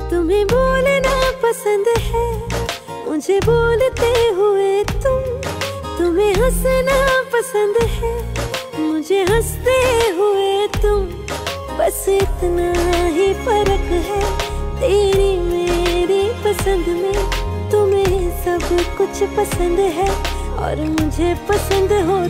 तुम्हें बोलना पसंद है, मुझे बोलते हुए तुम्हें हंसना पसंद है, मुझे हंसते हुए तुम। बस इतना ही फर्क है तेरी मेरी पसंद में। तुम्हें सब कुछ पसंद है और मुझे पसंद हो